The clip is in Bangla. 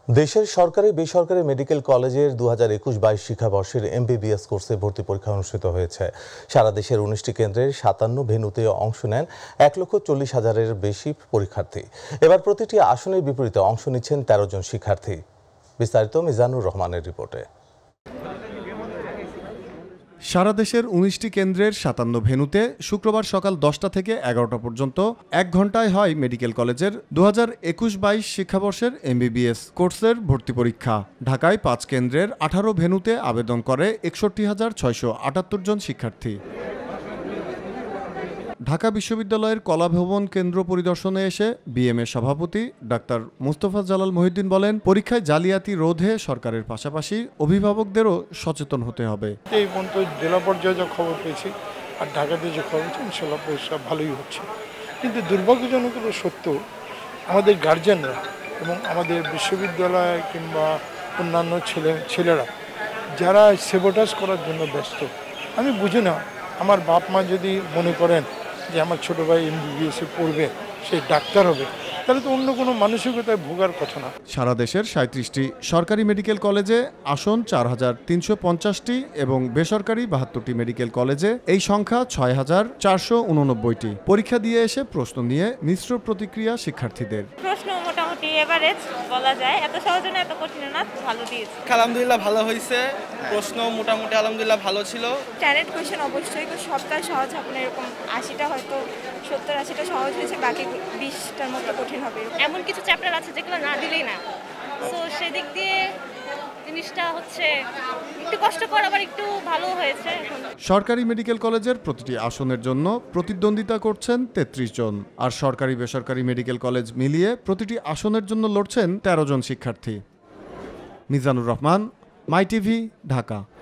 দেশের সরকারি বেসরকারি মেডিকেল কলেজের 2021-22 শিক্ষাবর্ষের এমবিবিএস কোর্সে ভর্তি পরীক্ষা অনুষ্ঠিত হয়েছে। সারা দেশের 19টি কেন্দ্রের 57 ভেন্যুতে অংশ নেন 1,40,000-এর বেশি পরীক্ষার্থী। এবার প্রতিটি আসনের বিপরীতে অংশ নিচ্ছেন 13 জন শিক্ষার্থী। বিস্তারিত মিজানুর রহমানের রিপোর্টে। সারা দেশের 19টি কেন্দ্রের 57 ভেন্যুতে শুক্রবার সকাল 10টা থেকে 11টা পর্যন্ত 1 ঘন্টায় হয় মেডিকেল কলেজের 2021-22 শিক্ষাবর্ষের এমবিবিএস কোর্সের ভর্তি পরীক্ষা। ঢাকায় 5 কেন্দ্রের 18 ভেন্যুতে আবেদন করে 61,678 জন শিক্ষার্থী। ঢাকা বিশ্ববিদ্যালয়ের কলাভবন কেন্দ্র পরিদর্শনে এসে বিএমএ সভাপতি ডাক্তার মুস্তফা জালাল মহিউদ্দিন বলেন, পরীক্ষায় জালিয়াতি রোধে সরকারের পাশাপাশি অভিভাবকদেরও সচেতন হতে হবে। এই পর্যন্ত জেলা পর্যায়ে যে খবর পেয়েছি আর ঢাকাতে যে খবর পেয়েছি, ইনশাআল্লাহ পরীক্ষা ভালোই হচ্ছে। কিন্তু দুর্ভাগ্যজনক সত্য, আমাদের গার্জেনরা এবং আমাদের বিশ্ববিদ্যালয় কিংবা অন্যান্য ছেলেরা যারা সেবোটাজ করার জন্য ব্যস্ত। আমি বুঝি না, আমার বাপ মা যদি মনে করেন যে আমার ছোট ভাই এমবিবিএসে পড়বে, সে ডাক্তার হবে, তাহলে তো অন্য কোনো মানসিকতায় ভোগার কথা না। সারা দেশের 37টি সরকারি মেডিকেল কলেজে আসন 4,350টি এবং বেসরকারি 72টি মেডিকেল কলেজে এই সংখ্যা 6,489টি। পরীক্ষা দিয়ে এসে প্রশ্ন নিয়ে মিশ্র প্রতিক্রিয়া শিক্ষার্থীদের। প্রশ্ন মোটামুটি এভারেজ বলা যায়, এত সহজ না, এত কঠিন না, ভালো দিয়েছে। আলহামদুলিল্লাহ ভালো হয়েছে, প্রশ্ন মোটামুটি আলহামদুলিল্লাহ ভালো ছিল। স্ট্যান্ডার্ড কোয়েশ্চেন অবশ্যই সবটা সহজ হবে না, এরকম 80টা হয়তো 70-80টা সহজ হয়েছে, বাকি 20টার মতো কঠিন হবে। এমন কিছু চ্যাপ্টার আছে যেগুলো না দিলেই না, তো সেদিক দিয়ে জিনিসটা হচ্ছে একটু কষ্টকর, আবার একটু ভালো হয়েছে। সরকারি মেডিকেল কলেজের প্রতিটি আসনের জন্য প্রতিদ্বন্দ্বিতা করছেন 33 জন, আর সরকারি বেসরকারি মেডিকেল কলেজ মিলিয়ে প্রতিটি আসনের জন্য লড়ছেন 13 জন শিক্ষার্থী। মিজানুর রহমান, মাইটিভি, ঢাকা।